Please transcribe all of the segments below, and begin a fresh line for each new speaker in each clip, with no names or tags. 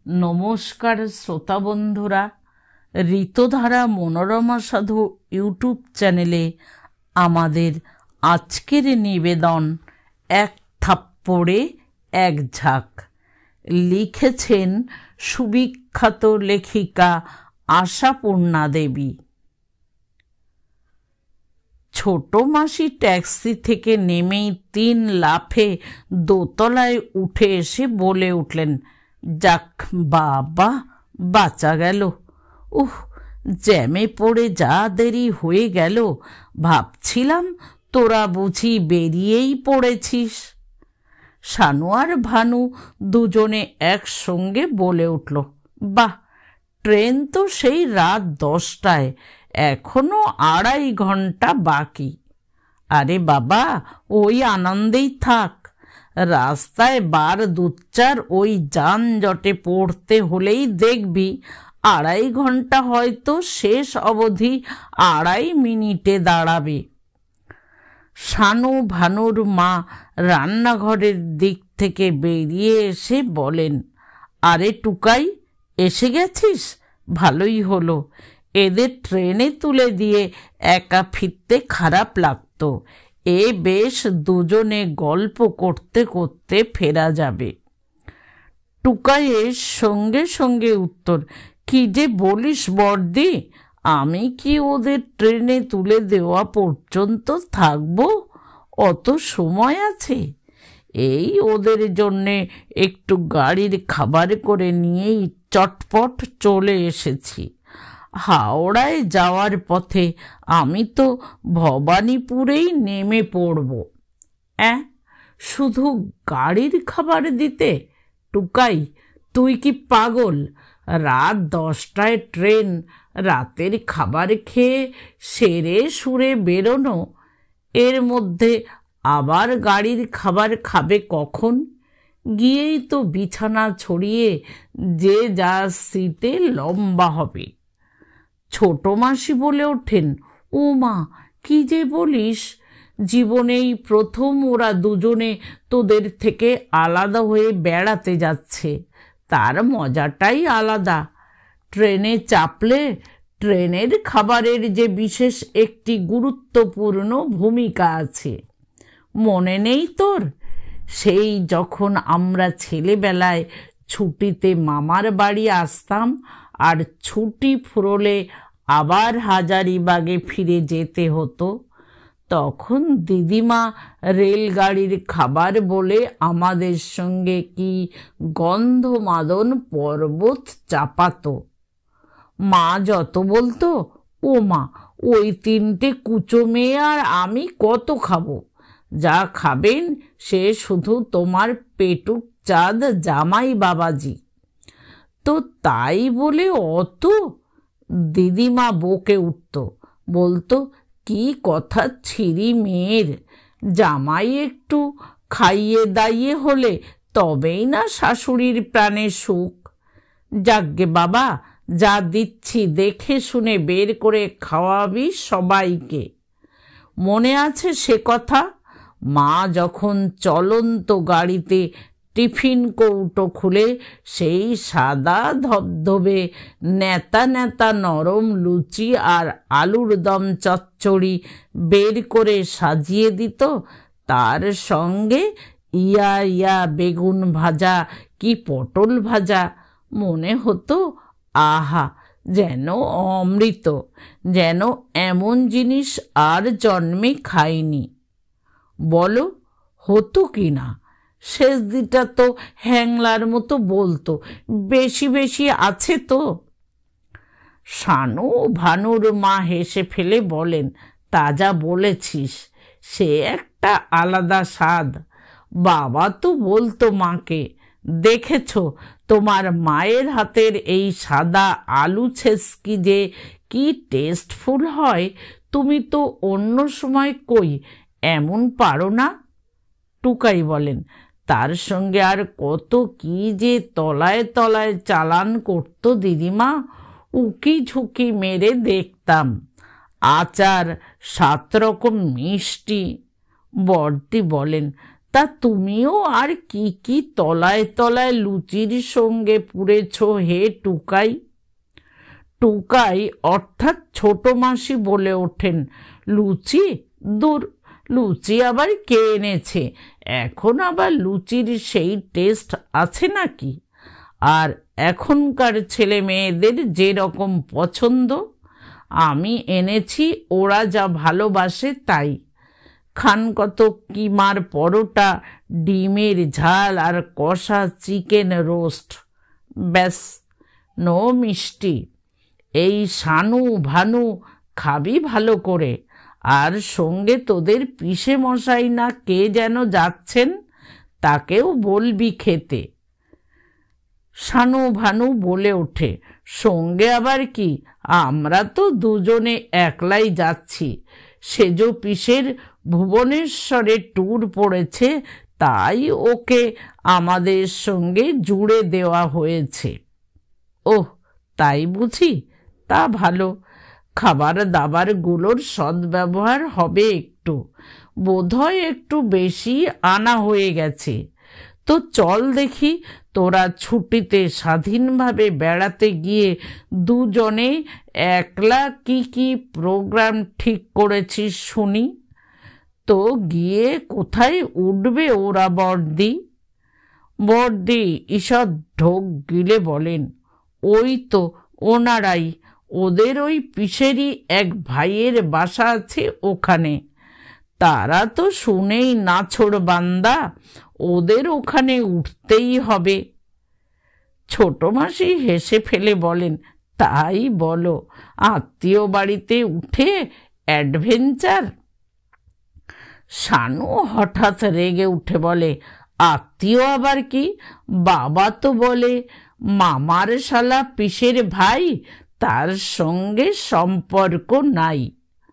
নমস্কার শ্রোতা বন্ধুরা, ঋতধারা মনোরমা সাধু ইউটিউব চ্যানেলে আমাদের আজকের নিবেদন এক থাপ্পড়ে এক ঝাঁক। লিখেছেন সুবিখ্যাত লেখিকা আশাপূর্ণা দেবী। ছোট মাসি ট্যাক্সি থেকে নেমেই 3 লাফে দোতলায় উঠে এসে বলে উঠলেন, যাক বাবা, বাঁচা গেল। জ্যামে পড়ে যা দেরি হয়ে গেল, ভাবছিলাম তোরা বুঝি বেরিয়েই পড়েছিস। শানু আর ভানু দুজনে একসঙ্গে বলে উঠল, বাহ, ট্রেন তো সেই রাত 10টায়, এখনো 2.5 ঘন্টা বাকি। আরে বাবা, ওই আনন্দেই থাক। রাস্তায় বার 2-4 ওই যানজটে পড়তে হলেই দেখবি 2.5 ঘন্টা হয়তো শেষ অবধি 2.5 মিনিটে দাঁড়াবে। শানু ভানুর মা রান্নাঘরের দিক থেকে বেরিয়ে এসে বলেন, আরে টুকাই, এসে গেছিস? ভালোই হলো। এদের ট্রেনে তুলে দিয়ে একা ফিরতে খারাপ লাগতো। বেশ দুজনে গল্প করতে করতে ফেরা যাবে। টুকাইয়ের সঙ্গে সঙ্গে উত্তর, কি যে বলিস বর্দি, আমি কি ওদের ট্রেনে তুলে দেওয়া পর্যন্ত থাকবো? অত সময় আছে? এই ওদের জন্যে একটু গাড়ির খাবার করে নিয়েই চটপট চলে এসেছি। হাওড়ায় যাওয়ার পথে আমি তো ভবানীপুরেই নেমে পড়ব। শুধু গাড়ির খাবার দিতে? টুকাই, তুই কি পাগল? রাত 10টায় ট্রেন, রাতের খাবার খেয়ে সেরে সুরে বেরোনো, এর মধ্যে আবার গাড়ির খাবার খাবে কখন? গিয়েই তো বিছানা ছড়িয়ে যে যার সিটে লম্বা হবে। ছোট মাসি বলে ওঠেন, ও মা, কি যে বলিস! জীবনেই প্রথম ওরা দুজনে তোদের থেকে আলাদা হয়ে বেড়াতে যাচ্ছে। তার মজাটাই আলাদা। ট্রেনে চাপলে ট্রেনের খাবারের যে বিশেষ একটি গুরুত্বপূর্ণ ভূমিকা আছে, মনে নেই তোর? সেই যখন আমরা ছেলেবেলায় ছুটিতে মামার বাড়ি আসতাম আর ছুটি ফুরোলে আবার হাজারিবাগে ফিরে যেতে হতো, তখন দিদিমা রেলগাড়ির খাবার বলে আমাদের সঙ্গে কি গন্ধমাদন পর্বত চাপাতো। মা যত বলতো, ও মা, ওই 3টে কুচো মেয়ে আর আমি কত খাবো? যা খাবেন সে শুধু তোমার পেটুক চাঁদ জামাই বাবাজি। তো তাই বলে অত? দিদিমা বকে উঠত, বলতো, কি কথা ছিরি মেয়ের! জামাই একটু খাইয়ে দাইয়ে হলে তবেই না শাশুড়ির প্রাণে সুখ। যাগ্গে বাবা, যা দিচ্ছি দেখে শুনে বের করে খাওয়াবি সবাইকে। মনে আছে সে কথা? মা যখন চলন্ত গাড়িতে টিফিন কৌটো খুলে সেই সাদা ধবধবে নেতা নেতা নরম লুচি আর আলুর দম চচ্চড়ি বের করে সাজিয়ে দিত, তার সঙ্গে ইয়া ইয়া বেগুন ভাজা কি পটল ভাজা, মনে হতো আহা, যেন অমৃত, যেন এমন জিনিস আর জন্মে খাইনি। বলো, হতো কি না? শেষ দিটা তো হ্যাংলার মতো বলতো, বেশি বেশি আছে তো। শানু ভানুর মা হেসে ফেলে বলেন, তা যা বলেছিস, সে একটা আলাদা স্বাদ। বাবা তো বলতো মাকে, দেখেছ তোমার মায়ের হাতের এই সাদা আলু ছেঁচকি যে কি টেস্টফুল হয়, তুমি তো অন্য সময় কই এমন পারো না। টুকাই বলেন, তার সঙ্গে আর কত কি যে তলায় তলায় চালান করতো দিদিমা, উকি ঝুঁকি মেরে দেখতাম। আচার, 7 রকম মিষ্টি। বড়দি বলেন, তা তুমিও আর কি কি তলায় তলায় লুচির সঙ্গে পুড়েছ হে টুকাই? টুকাই অর্থাৎ ছোট মাসি বলে ওঠেন, লুচি? দূর, লুচি আবার কে এনেছে? এখন আবার লুচির সেই টেস্ট আছে নাকি? আর এখনকার ছেলে মেয়েদের যেরকম পছন্দ, আমি এনেছি ওরা যা ভালোবাসে তাই। খান কত কিমার পরোটা, ডিমের ঝাল আর কষা চিকেন রোস্ট, ব্যাস, নো মিষ্টি। এই শানু ভানু খাবি ভালো করে, আর সঙ্গে তোদের পিসে মশাই না কে যেন যাচ্ছেন, তাকেও বলবি খেতে। শানু ভানু বলে ওঠে, সঙ্গে আবার কি, আমরা তো দুজনে একলাই যাচ্ছি। সেজ পিসের ভুবনেশ্বরে ট্যুর পড়েছে, তাই ওকে আমাদের সঙ্গে জুড়ে দেওয়া হয়েছে। ওহ, তাই বুঝি? তা ভালো। খাবার দাবারগুলোর সদ্ব্যবহার হবে একটু, বোধহয় একটু বেশি আনা হয়ে গেছে। তো চল দেখি, তোরা ছুটিতে স্বাধীনভাবে বেড়াতে গিয়ে দুজনে একলা কি কি প্রোগ্রাম ঠিক করেছিস শুনি। তো গিয়ে কোথায় উঠবে ওরা বর্দি? বর্দি ঈষৎ ঢোক গিলে বলেন, ওই তো ওনারাই, ওদের ওই পিসেরই এক ভাইয়ের বাসা আছে ওখানে। তারা তো শুনেই নাছোড় বান্দা, ওদের ওখানে উঠতেই হবে। ছোট মাসি হেসে ফেলে বলেন, তাই বলো, আত্মীয় বাড়িতে উঠে অ্যাডভেঞ্চার? শানু হঠাৎ রেগে উঠে বলে, আত্মীয় আবার কি? বাবা তো বলে মামার শালা পিসের ভাই, তার সঙ্গে সম্পর্ক নাই।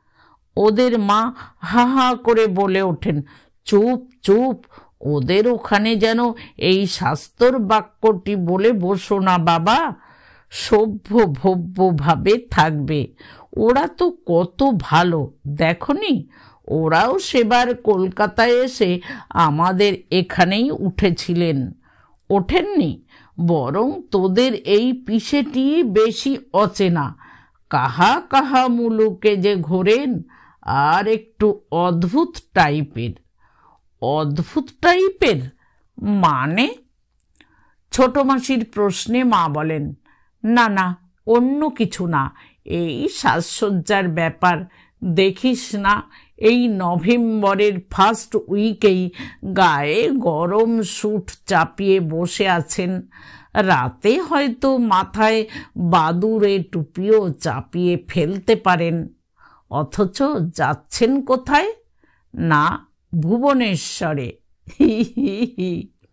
ওদের মা হা হা করে বলে ওঠেন, চুপ চুপ, ওদের ওখানে যেন এই শাস্তর বাক্যটি বলে বসো না বাবা, সভ্য ভব্যভাবে থাকবে। ওরা তো কত ভালো, দেখনি? ওরাও সেবার কলকাতায় এসে আমাদের এখানেই উঠেছিলেন। ওঠেননি? বরং তোদের এই পিসেটি বেশি অচেনা, কাহা কাহা মুলুকে যে ঘোরেন, আর একটু অদ্ভুত টাইপের। অদ্ভুত টাইপের মানে? ছোট মাসির প্রশ্নে মা বলেন, না না, অন্য কিছু না, এই সাজসজ্জার ব্যাপার। দেখিস না, এই নভেম্বরের ফার্স্ট উইকেই গায়ে গরম স্যুট চাপিয়ে বসে আছেন, রাতে হয়তো মাথায় বাদুড়ে টুপিও চাপিয়ে ফেলতে পারেন, অথচ যাচ্ছেন কোথায়? না, ভুবনেশ্বরে। হি হি হি।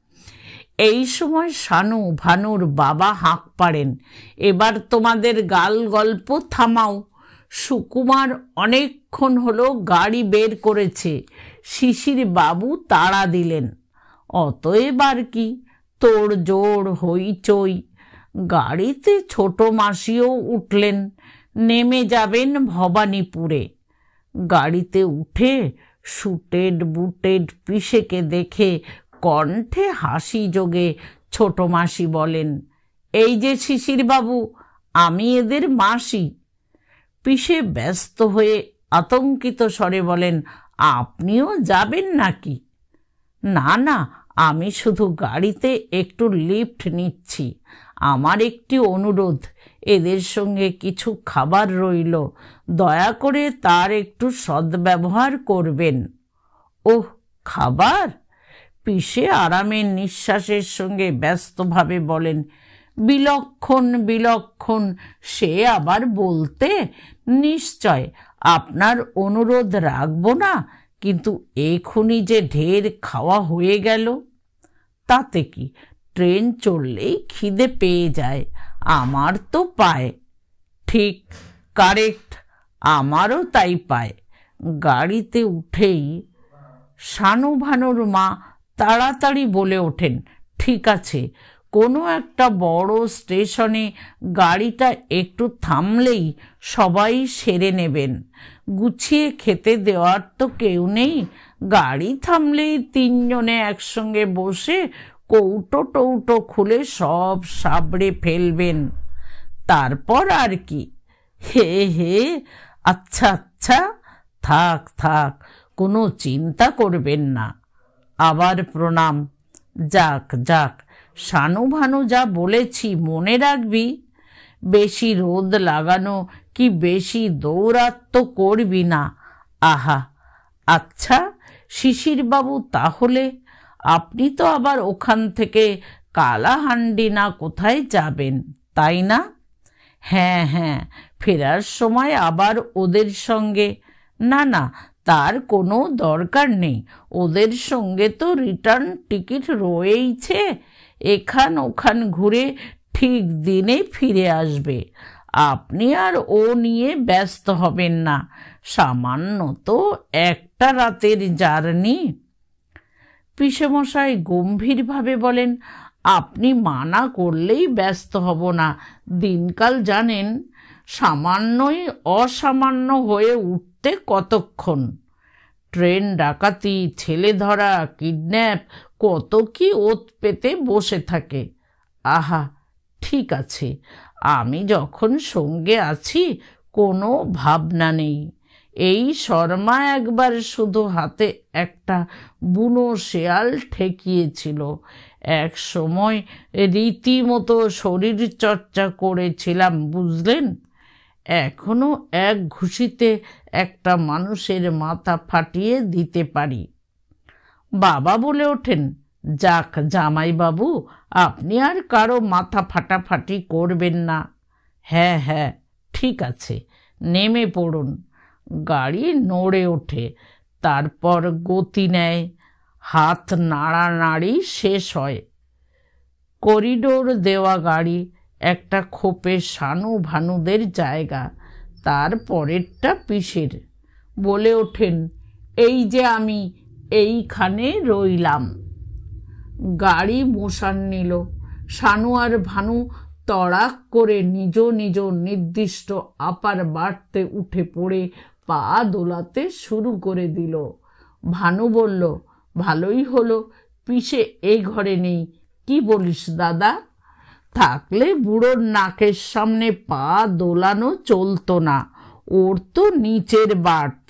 এই সময় শানু ভানুর বাবা হাঁক পাড়েন, এবার তোমাদের গাল গল্প থামাও। সুকুমার অনেকক্ষণ হলো গাড়ি বের করেছে, শিশির বাবু তাড়া দিলেন, অতএব আর কি তোড় জোড় হইচই। গাড়িতে ছোট মাসিও উঠলেন, নেমে যাবেন ভবানীপুরে। গাড়িতে উঠে সুটেড বুটেড পিসেকে দেখে কণ্ঠে হাসি যোগে ছোট মাসি বলেন, এই যে শিশির বাবু, আমি এদের মাসি। পিসে ব্যস্ত হয়ে আতঙ্কিত স্বরে বলেন, আপনিও যাবেন নাকি? না না, আমি শুধু গাড়িতে একটু লিফট নিচ্ছি। আমার একটি অনুরোধ, এদের সঙ্গে কিছু খাবার রইল, দয়া করে তার একটু সদ্ব্যবহার করবেন। ওহ, খাবার? পিসে আরামের নিঃশ্বাসের সঙ্গে ব্যস্তভাবে বলেন, বিলক্ষণ বিলক্ষণ, সে আবার বলতে, নিশ্চয় আপনার অনুরোধ রাখব না, কিন্তু এখুনি যে ঢের খাওয়া হয়ে গেল। তাতে কি, ট্রেন চললেই খিদে পেয়ে যায়, আমার তো পায়। ঠিক, কারেক্ট, আমারও তাই পায়। গাড়িতে উঠেই শানু ভানুর মা তাড়াতাড়ি বলে ওঠেন, ঠিক আছে, কোনো একটা বড় স্টেশনে গাড়িটা একটু থামলেই সবাই সেরে নেবেন। গুছিয়ে খেতে দেওয়ার তো কেউ নেই, গাড়ি থামলেই তিনজনে একসঙ্গে বসে কৌটো টৌটো খুলে সব সাবড়ে ফেলবেন। তারপর আর কি। হে হে, আচ্ছা আচ্ছা, থাক থাক, কোনো চিন্তা করবেন না। আবার প্রণাম। যাক যাক, শানু ভানু যা বলেছি মনে রাখবি। বেশি রোদ লাগানো কি বেশি দৌড়াত তো করবি না। আহা, আচ্ছা শিশিরবাবু, তাহলে আপনি তো আবার ওখান থেকে কালাহান্ডি না কোথায় যাবেন, তাই না? হ্যাঁ হ্যাঁ, ফেরার সময় আবার ওদের সঙ্গে। না না, তার কোনো দরকার নেই, ওদের সঙ্গে তো রিটার্ন টিকিট রয়েইছে। এখান ওখান ঘুরে ঠিক দিনে ফিরে আসবে। আপনি আর ও নিয়ে ব্যস্ত হবেন না, সামান্য তো একটা রাতের জার্নি। পিসেমশাই গম্ভীরভাবে বলেন, আপনি মানা করলেই ব্যস্ত হব না। দিনকাল জানেন, সামান্যই অসামান্য হয়ে উঠতে কতক্ষণ। ট্রেন ডাকাতি, ছেলে ধরা, কিডন্যাপ, কত কি ওত পেতে বসে থাকে। আহা, ঠিক আছে, আমি যখন সঙ্গে আছি কোনো ভাবনা নেই। এই শর্মা একবার শুধু হাতে একটা বুনো শেয়াল ঠেকিয়েছিল। এক সময় রীতিমতো শরীর চর্চা করেছিলাম, বুঝলেন। এখনো এক ঘুষিতে একটা মানুষের মাথা ফাটিয়ে দিতে পারি। বাবা বলে ওঠেন, যাক জামাইবাবু, আপনি আর কারো মাথা ফাটাফাটি করবেন না। হ্যাঁ হ্যাঁ, ঠিক আছে, নেমে পড়ুন। গাড়ি নড়ে ওঠে, তারপর গতি নেয়, হাত নাড়ানাড়ি শেষ হয়। করিডোর দেওয়া গাড়ি, একটা খোপে শানু ভানুদের জায়গা, তার পরেরটা পিসের। বলে ওঠেন, এই যে আমি এইখানে রইলাম। গাড়ি মোশান নিল। শানু আর ভানু তড়াক করে নিজ নিজ নির্দিষ্ট আপার বাড়তে উঠে পড়ে পা দোলাতে শুরু করে দিল। ভানু বলল, ভালোই হলো পিসে এই ঘরে নেই, কি বলিস দাদা? থাকলে বুড়োর নাকের সামনে পা দোলানো চলতো না, ওর তো নিচের বার্থ।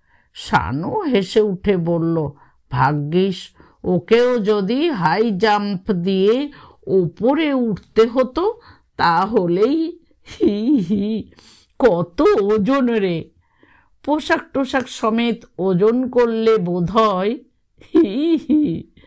শানু হেসে উঠে বলল, ভাগ্যিস, ওকেও যদি হাই জাম্প দিয়ে ওপরে উঠতে হতো তাহলেই। হি হি, কত ওজন রে! পোশাক টোশাক সমেত ওজন করলে বোধ হয়। হি হি।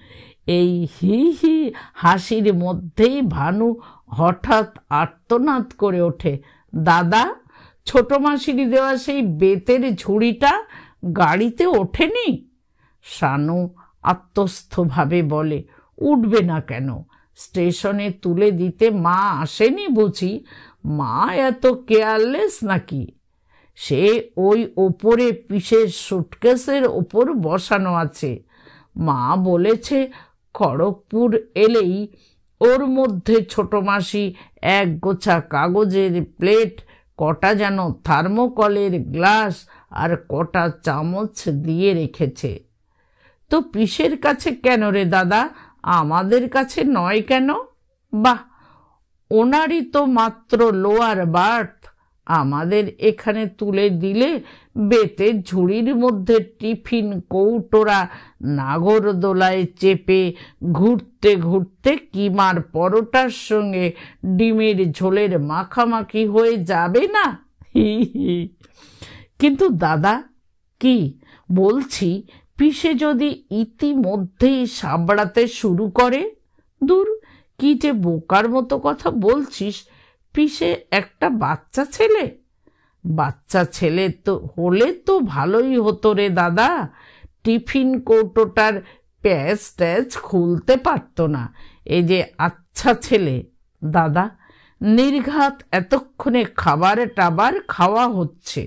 এই হি হি হাসির মধ্যেই ভানু হঠাৎ আর্তনাদ করে ওঠে, দাদা, ছোট মাসির দেওয়া সেই বেতের ঝুড়িটা গাড়িতে ওঠেনি? শানু আত্মস্থভাবে বলে, উঠবে না কেন? স্টেশনে তুলে দিতে মা আসেনি বুঝি? মা এত কেয়ারলেস নাকি? সে ওই ওপরে পিসের সুটকেসের ওপর বসানো আছে। মা বলেছে খড়গপুর এলেই ওর মধ্যে ছোট মাসি এক গোছা কাগজের প্লেট, কটা যেন থার্মোকলের গ্লাস আর কটা চামচ দিয়ে রেখেছে। তো পিসের কাছে কেন রে দাদা, আমাদের কাছে নয় কেন? বাহ, ওনারই তো মাত্র লোয়ার বার্থ, আমাদের এখানে তুলে দিলে বেতের ঝুড়ির মধ্যে টিফিন কৌটোরা নাগরদোলায় চেপে ঘুরতে ঘুরতে কিমার পরোটার সঙ্গে ডিমের ঝোলের মাখামাখি হয়ে যাবে না? হি হি। কিন্তু দাদা, কি বলছি, পিসে যদি ইতিমধ্যেই সাবড়াতে শুরু করে? দূর, কি যে বোকার মতো কথা বলছিস। পিসে একটা বাচ্চা ছেলে। বাচ্চা ছেলে তো হলে তো ভালোই হতো রে দাদা, টিফিন কৌটোটার প্যাচ ট্যাচ খুলতে পারতো না। এই যে আচ্ছা ছেলে দাদা, নির্ঘাত এতক্ষণে খাবার টাবার খাওয়া হচ্ছে।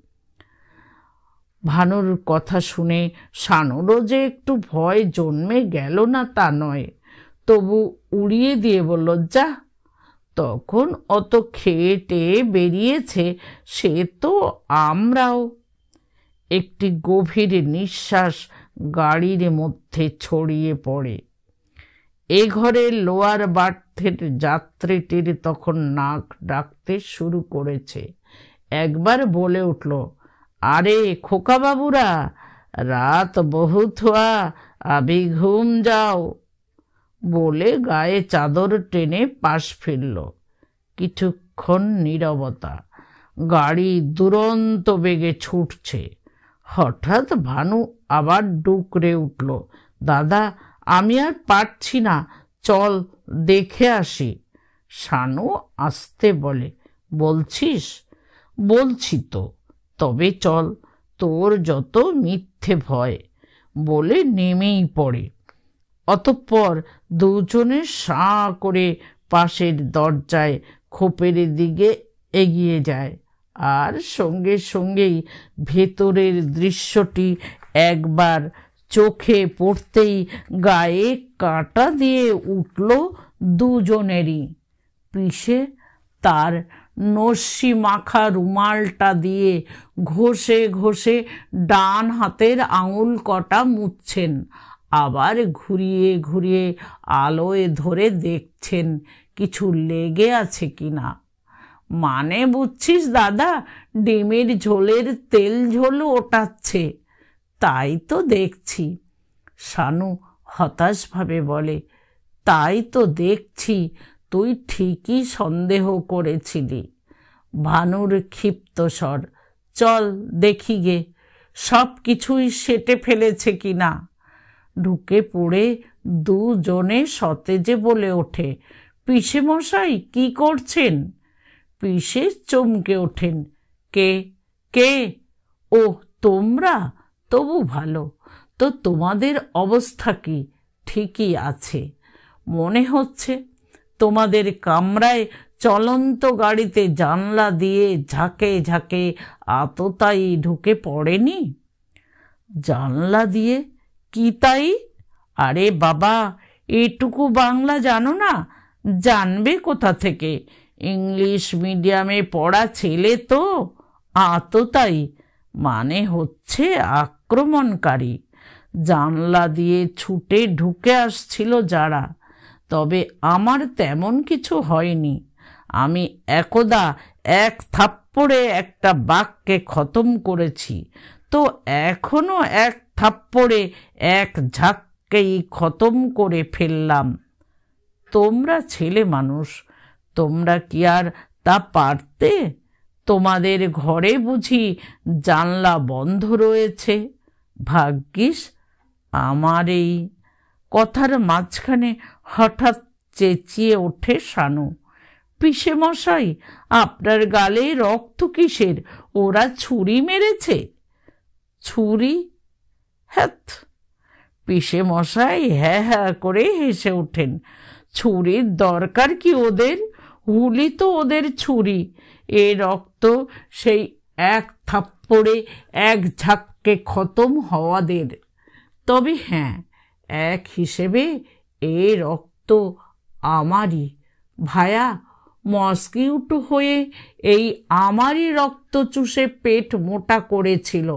ভানুর কথা শুনে শানুরও যে একটু ভয় জন্মে গেল না তা নয়, তবু উড়িয়ে দিয়ে বলল, যা। তখন অত খেয়ে টেয়ে বেরিয়েছে সে তো আমরাও। একটি গভীর নিঃশ্বাস গাড়ির মধ্যে ছড়িয়ে পড়ে। এ ঘরের লোয়ার বার্থের যাত্রীটির তখন নাক ডাকতে শুরু করেছে। একবার বলে উঠল, আরে খোকা বাবুরা, রাত বহুত হুয়া, আবি ঘুম যাও। বলে গায়ে চাদর টেনে পাশ ফিরল। কিছুক্ষণ নীরবতা। গাড়ি দুরন্ত বেগে ছুটছে। হঠাৎ ভানু আবার ডুকরে উঠল, দাদা, আমি আর পারছি না, চল দেখে আসি। শানু আস্তে বলে, বলছিস? বলছি তো, তবে চল, তোর যত মিথ্যে ভয়। বলে নেমেই পড়ে। অতঃপর দুজনে সাঁ করে পাশের দরজায় খোপের দিকে এগিয়ে যায়। আর সঙ্গে সঙ্গেই ভেতরের দৃশ্যটি একবার চোখে পড়তেই গায়ে কাঁটা দিয়ে উঠল দুজনেরই। পিষে তার নস্যি মাখা রুমালটা দিয়ে ঘষে ঘষে ডান হাতের আঙুল কটা মুছছেন, আবার ঘুরিয়ে ঘুরিয়ে আলোয় ধরে দেখছেন কিছু লেগে আছে কিনা। মানে বুঝছিস দাদা, ডিমের ঝোলের তেল ঝোল ওঠাচ্ছে। তাই তো দেখছি। শানু হতাশভাবে বলে, তাই তো দেখছি, তুই ঠিকই সন্দেহ করেছিলি। ভানুর ক্ষিপ্ত স্বর, চল দেখি গে, সব কিছুই সেটে ফেলেছে কিনা। ঢুকে পড়ে দুজনে সতেজে বলে ওঠে, পিসে মশাই কি করছেন? পিসে চমকে ওঠেন, কে কে? ও তোমরা? তবু ভালো। তো তোমাদের অবস্থা কি? ঠিকই আছে মনে হচ্ছে। তোমাদের কামরায় চলন্ত গাড়িতে জানলা দিয়ে ঝাঁকে ঝাঁকে আততায়ী ঢুকে পড়েনি? জানলা দিয়ে? কি তাই? আরে বাবা, এটুকু বাংলা জানো না? জানবে কোথা থেকে? ইংলিশ মিডিয়ামে পড়া ছেলে তো। আততায়ী মানে হচ্ছে আক্রমণকারী। জানলা দিয়ে ছুটে ঢুকে আসছিল যারা। তবে আমার তেমন কিছু হয়নি। আমি একদা এক থাপ্পড়ে একটা বাঘকে খতম করেছি, তো এখনো এক থাপ্পড়ে এক ঝাঁককেই খতম করে ফেললাম। তোমরা ছেলে মানুষ, তোমরা কি আর তা পারতে? তোমাদের ঘরে বুঝি জানলা বন্ধ রয়েছে? ভাগ্যিস। আমার এই কথার মাঝখানে হঠাৎ চেঁচিয়ে ওঠে শানু, পিসে মশাই, আপনার গালে রক্ত কিসের? ওরা ছুরি মেরেছে। ছুরি? হ্যাঁ। পিসে মশাই হ্যাঁ হ্যাঁ করে হেসে ওঠেন। ছুরির দরকার কি ওদের? হুলি তো ওদের ছুরি। এ রক্ত সেই এক থাপ্পড়ে এক ঝাঁককে খতম হওয়াদের। তবে হ্যাঁ, এক হিসেবে এ রক্ত আমারই। ভায়া মস্কিউটো হয়ে এই আমারই রক্ত চুষে পেট মোটা করেছিল।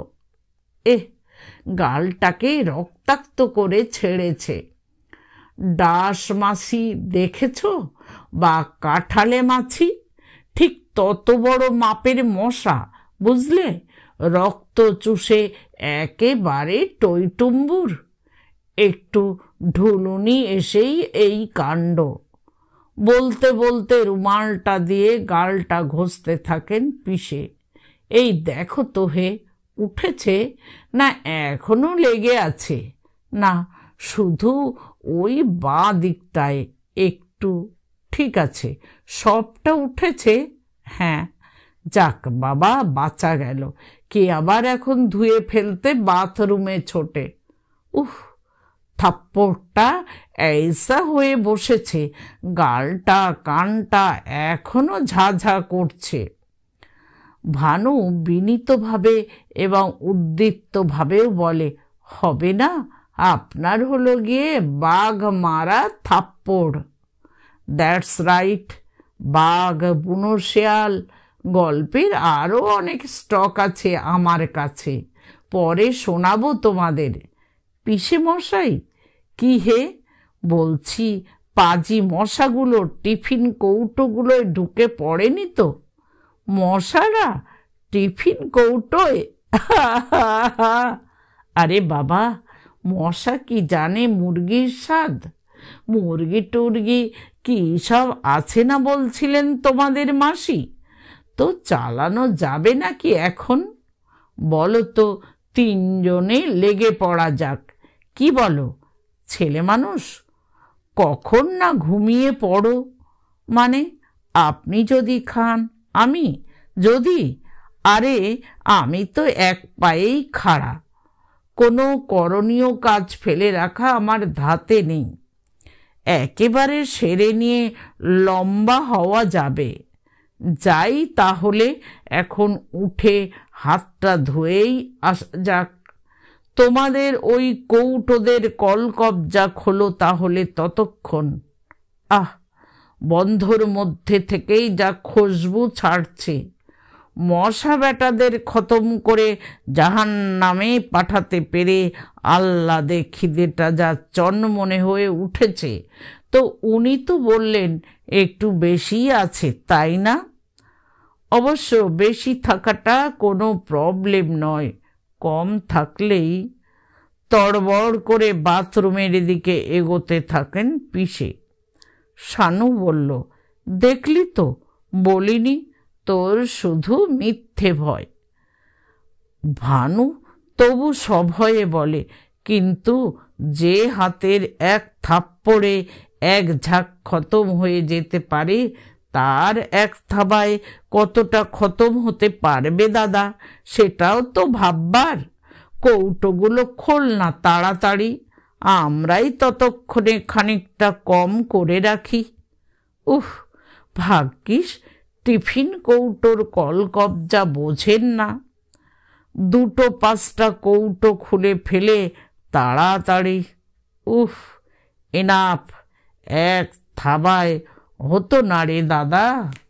গালটাকে রক্তাক্ত করে ছেড়েছে। ডাস মাছি দেখেছ? বা কাঁঠালে মাছি? ঠিক তত বড় মাপের মশা, বুঝলে? রক্ত চুষে একেবারে টইটুম্বুর। একটু ঢুলুনি এসেই এই কাণ্ড। বলতে বলতে রুমালটা দিয়ে গালটা ঘষতে থাকেন পিসে। এই দেখো তো হে, উঠেছে না এখনো লেগে আছে? না, শুধু ওই বাঁ দিকটায় একটু। ঠিক আছে, সবটা উঠেছে? হ্যাঁ। যাক বাবা, বাঁচা গেল। কে আবার এখন ধুয়ে ফেলতে বাথরুমে ছোটে। উফ, থাপ্পড়টা এইসা হয়ে বসেছে, গালটা কানটা এখনো ঝাঝা করছে। ভানু বিনীতভাবে এবং উদ্দীপ্তভাবেও বলে, হবে না? আপনার হলো গিয়ে বাঘ মারা থাপ্পড়। That's right. বাঘ, বুনো শেয়াল গল্পের আরও অনেক স্টক আছে আমার কাছে, পরে শোনাবো তোমাদের। পিসে মশাই, কি হে? বলছি, পাজি মশাগুলো টিফিন কৌটোগুলোয় ঢুকে পড়েনি তো? মশারা টিফিন কৌটোয়? আরে বাবা, মশা কি জানে মুরগির স্বাদ? মুরগি টুরগি কি সব আছে না বলছিলেন তোমাদের মাসি? তো চালানো যাবে নাকি এখন? বলো তো, তিনজনে লেগে পড়া যাক, কি বলো? ছেলে মানুষ, কখন না ঘুমিয়ে পড়ো। মানে আপনি যদি খান, আমি যদি? আরে আমি তো এক পায়েই খাড়া, কোনো করণীয় কাজ ফেলে রাখা আমার ধাতে নেই। একেবারে সেরে নিয়ে লম্বা হওয়া যাবে। যাই তাহলে, এখন উঠে হাতটা ধুয়েই আসা যাক। তোমাদের ওই কৌটোদের কলকবজা খোলো তাহলে ততক্ষণ। আহ, বন্ধর মধ্যে থেকেই যা খুশবু ছাড়ছে। মশা বেটাদের খতম করে জাহান্নামে পাঠাতে পেরে আহ্লাদে খিদেটা যা চনমনে হয়ে উঠেছে। তো উনি তো বললেন একটু বেশি আছে, তাই না? অবশ্য বেশি থাকাটা কোনো প্রবলেম নয়, কম থাকলেই। তড়বড় করে বাথরুমের দিকে এগোতে থাকেন পিসে। শানু বলল, দেখলি তো, বলিনি তোর শুধু মিথ্যে ভয়। ভানু তবু সভয়ে বলে, কিন্তু যে হাতের এক থাপ্পড়ে এক ঝাঁক খতম হয়ে যেতে পারে, তার এক থাবায় কতটা খতম হতে পারবে দাদা, সেটাও তো ভাববার। কৌটোগুলো খোল না তাড়াতাড়ি, আমরাই ততক্ষণে খানিকটা কম করে রাখি। উহ, ভাগ্যিস টিফিন কৌটোর কলকবজা বোঝেন না। দুটো পাঁচটা কৌটো খুলে ফেলে তাড়াতাড়ি। উফ, এনাফ। এক থাবায় হতো না রে দাদা।